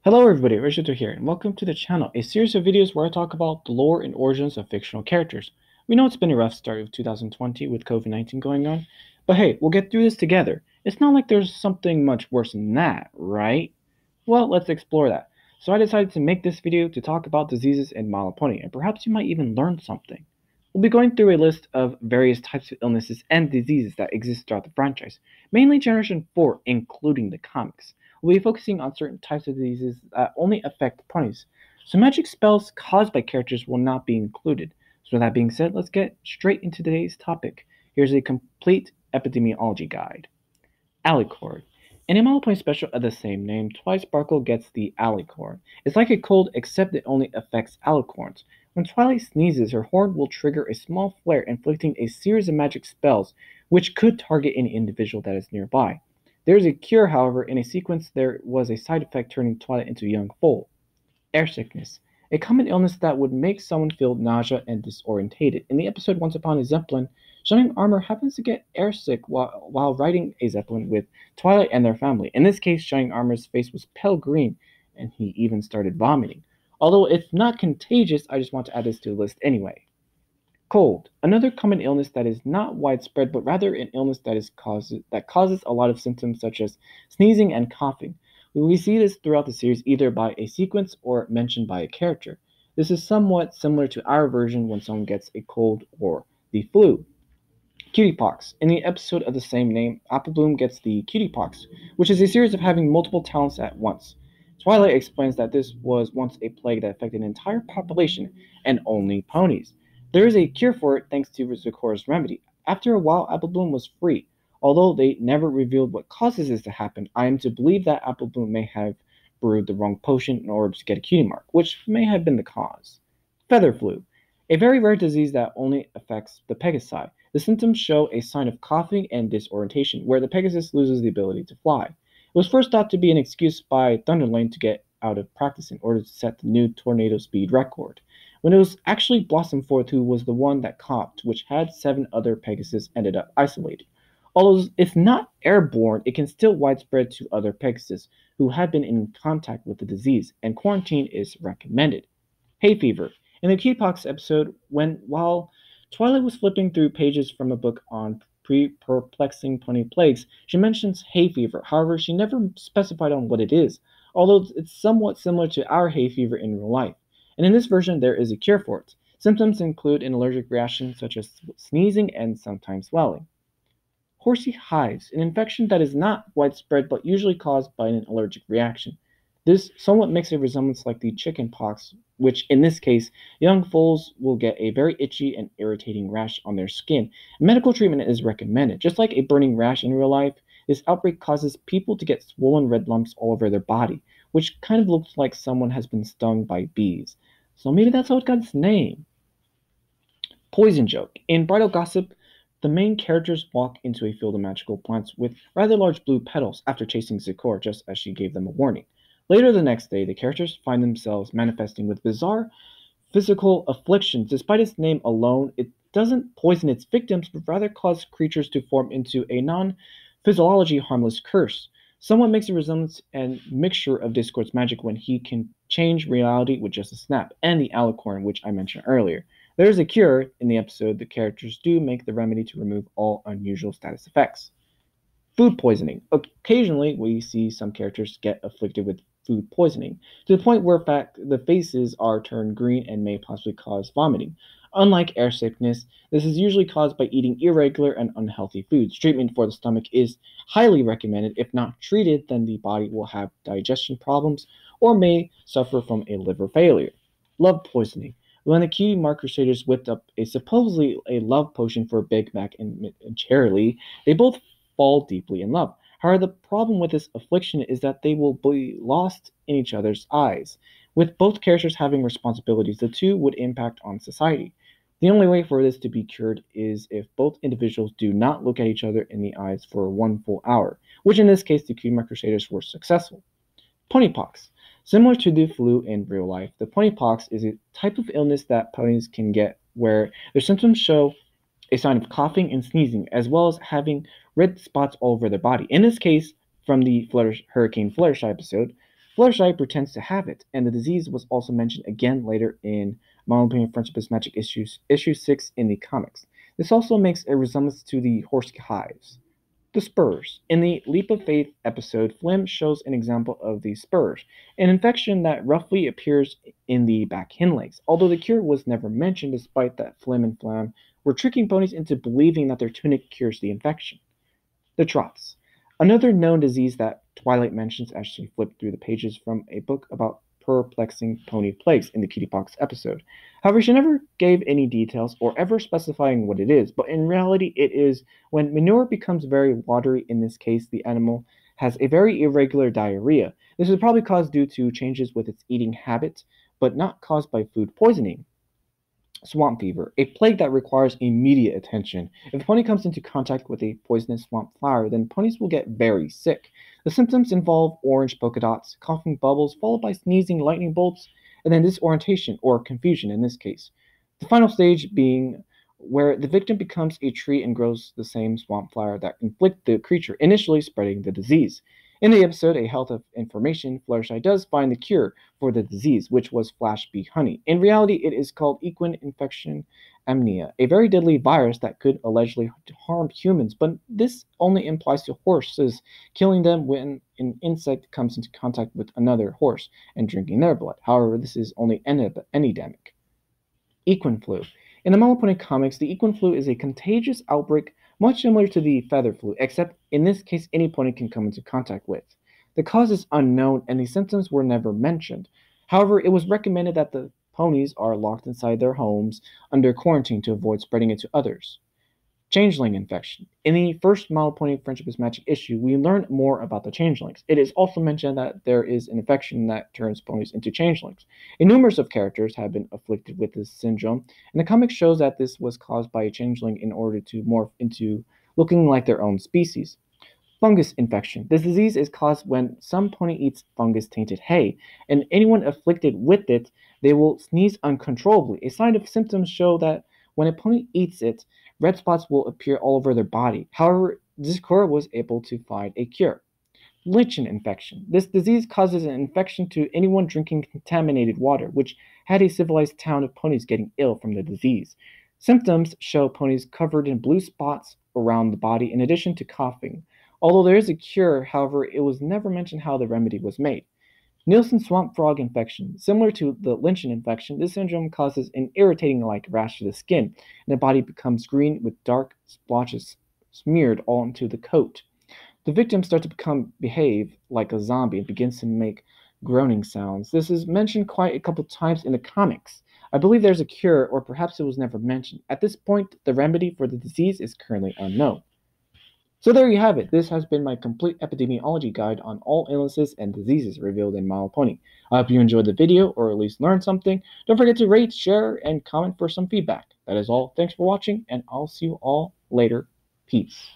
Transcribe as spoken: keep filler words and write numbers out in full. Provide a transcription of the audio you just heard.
Hello everybody, Richard here, and welcome to the channel, a series of videos where I talk about the lore and origins of fictional characters. We know it's been a rough start of two thousand twenty with COVID nineteen going on, but hey, we'll get through this together. It's not like there's something much worse than that, right? Well, let's explore that. So I decided to make this video to talk about diseases in My Little Pony, and perhaps you might even learn something. We'll be going through a list of various types of illnesses and diseases that exist throughout the franchise, mainly Generation four, including the comics. We'll be focusing on certain types of diseases that only affect ponies, so magic spells caused by characters will not be included. So with that being said, let's get straight into today's topic. Here's a complete epidemiology guide. Allicord. In a My Little Pony special of the same name, Twilight Sparkle gets the Allicord. It's like a cold, except it only affects alicorns. When Twilight sneezes, her horn will trigger a small flare, inflicting a series of magic spells, which could target any individual that is nearby. There is a cure, however. In a sequence, there was a side effect turning Twilight into a young foal. Air sickness, a common illness that would make someone feel nausea and disorientated. In the episode Once Upon a Zeppelin, Shining Armor happens to get airsick while, while riding a Zeppelin with Twilight and their family. In this case, Shining Armor's face was pale green, and he even started vomiting. Although it's not contagious, I just want to add this to the list anyway. Cold, another common illness that is not widespread, but rather an illness that is causes that causes a lot of symptoms such as sneezing and coughing. We see this throughout the series either by a sequence or mentioned by a character. This is somewhat similar to our version when someone gets a cold or the flu. Cutie Pox. In the episode of the same name, Apple Bloom gets the Cutie Pox, which is a series of having multiple talents at once. Twilight explains that this was once a plague that affected an entire population and only ponies. There is a cure for it thanks to Zikora's remedy. After a while, Apple Bloom was free. Although they never revealed what causes this to happen, I am to believe that Apple Bloom may have brewed the wrong potion in order to get a cutie mark, which may have been the cause. Feather flu, a very rare disease that only affects the Pegasi. The symptoms show a sign of coughing and disorientation, where the Pegasus loses the ability to fly. It was first thought to be an excuse by Thunderlane to get out of practice in order to set the new tornado speed record, when it was actually Blossomforth who was the one that coughed, which had seven other Pegasus ended up isolated. Although if not airborne, it can still widespread to other Pegasus who have been in contact with the disease, and quarantine is recommended. Hay fever. In the Cutie Pox episode, when while Twilight was flipping through pages from a book on pre-perplexing pony plagues, she mentions hay fever. However, she never specified on what it is, although it's somewhat similar to our hay fever in real life. And in this version, there is a cure for it. Symptoms include an allergic reaction such as sneezing and sometimes swelling. Horsey Hives, an infection that is not widespread but usually caused by an allergic reaction. This somewhat makes a resemblance like the chicken pox, which in this case, young foals will get a very itchy and irritating rash on their skin. Medical treatment is recommended. Just like a burning rash in real life, this outbreak causes people to get swollen red lumps all over their body, which kind of looks like someone has been stung by bees. So maybe that's how it got its name. Poison joke. In Bridal Gossip, the main characters walk into a field of magical plants with rather large blue petals after chasing Zikora, just as she gave them a warning. Later the next day, the characters find themselves manifesting with bizarre physical afflictions. Despite its name alone, it doesn't poison its victims, but rather cause creatures to form into a non-physiology harmless curse. Someone makes a resemblance and mixture of Discord's magic when he can change reality with just a snap, and the Allicord, which I mentioned earlier. There is a cure. In the episode, the characters do make the remedy to remove all unusual status effects. Food poisoning. Occasionally, we see some characters get afflicted with food poisoning, to the point where fact the faces are turned green and may possibly cause vomiting. Unlike air sickness, this is usually caused by eating irregular and unhealthy foods. Treatment for the stomach is highly recommended. If not treated, then the body will have digestion problems or may suffer from a liver failure. Love poisoning. When the Cutie Mark Crusaders whipped up a supposedly a love potion for Big Mac and, and Cherry, they both fall deeply in love. However, the problem with this affliction is that they will be lost in each other's eyes. With both characters having responsibilities, the two would impact on society. The only way for this to be cured is if both individuals do not look at each other in the eyes for one full hour, which in this case the Cutie Mark Crusaders were successful. Ponypox. Similar to the flu in real life, the ponypox is a type of illness that ponies can get where their symptoms show a sign of coughing and sneezing, as well as having red spots all over their body. In this case, from the Fluttershy, Hurricane Fluttershy episode, Fluttershy pretends to have it, and the disease was also mentioned again later in My Opinion Friendship is Magic issues, issue six in the comics. This also makes a resemblance to the Horsey Hives. The spurs. In the Leap of Faith episode, Flim shows an example of the spurs, an infection that roughly appears in the back hind legs, although the cure was never mentioned despite that Flim and Flam were tricking ponies into believing that their tunic cures the infection. The trots. Another known disease that Twilight mentions as she flipped through the pages from a book about perplexing pony plagues in the Cutie Pox episode. However, she never gave any details or ever specifying what it is, but in reality it is when manure becomes very watery. In this case, the animal has a very irregular diarrhea. This is probably caused due to changes with its eating habits, but not caused by food poisoning. Swamp fever, a plague that requires immediate attention. If a pony comes into contact with a poisonous swamp flower, then ponies will get very sick. The symptoms involve orange polka dots, coughing bubbles, followed by sneezing lightning bolts, and then disorientation, or confusion in this case. The final stage being where the victim becomes a tree and grows the same swamp flower that inflicted the creature, initially spreading the disease. In the episode, A Health of Information, Fluttershy does find the cure for the disease, which was flash bee honey. In reality, it is called Equine Infection amnia, a very deadly virus that could allegedly harm humans, but this only applies to horses, killing them when an insect comes into contact with another horse and drinking their blood. However, this is only endemic. Equine Flu. In the My Little Pony comics, the equine flu is a contagious outbreak much similar to the feather flu, except in this case any pony can come into contact with. The cause is unknown and the symptoms were never mentioned. However, it was recommended that the ponies are locked inside their homes under quarantine to avoid spreading it to others. Changeling infection. In the first My Little Pony Friendship is Magic issue, we learn more about the changelings. It is also mentioned that there is an infection that turns ponies into changelings. A numerous of characters have been afflicted with this syndrome, and the comic shows that this was caused by a changeling in order to morph into looking like their own species. Fungus infection. This disease is caused when some pony eats fungus-tainted hay, and anyone afflicted with it, they will sneeze uncontrollably. A sign of symptoms show that when a pony eats it, red spots will appear all over their body. However, Discord was able to find a cure. Lichen infection. This disease causes an infection to anyone drinking contaminated water, which had a civilized town of ponies getting ill from the disease. Symptoms show ponies covered in blue spots around the body in addition to coughing. Although there is a cure, however, it was never mentioned how the remedy was made. Nielsen swamp frog infection. Similar to the lichen infection, this syndrome causes an irritating-like rash to the skin, and the body becomes green with dark splotches smeared all into the coat. The victim starts to become behave like a zombie and begins to make groaning sounds. This is mentioned quite a couple times in the comics. I believe there's a cure, or perhaps it was never mentioned. At this point, the remedy for the disease is currently unknown. So there you have it. This has been my complete epidemiology guide on all illnesses and diseases revealed in My Little Pony. I hope you enjoyed the video, or at least learned something. Don't forget to rate, share, and comment for some feedback. That is all. Thanks for watching, and I'll see you all later. Peace.